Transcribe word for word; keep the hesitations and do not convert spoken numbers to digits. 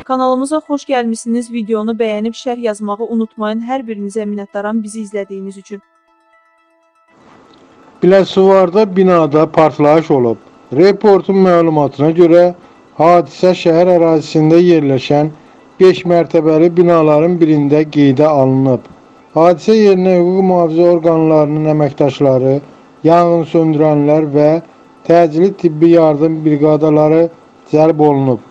Kanalımıza xoş gəlmişsiniz. Videonu bəyənib şərh yazmağı unutmayın. Hər birinizə minnətdaram bizi izlədiyiniz üçün. Biləsuvarda binada partlayış olub. Reportun məlumatına görə hadisə şəhər ərazisində yerləşən beş mərtəbəli binaların birində qeydə alınıb. Hadisə yerinə hüquq mühafizə orqanlarının əməkdaşları, yanğın söndürənlər və təcili tibbi yardım briqadaları cəlb olunub.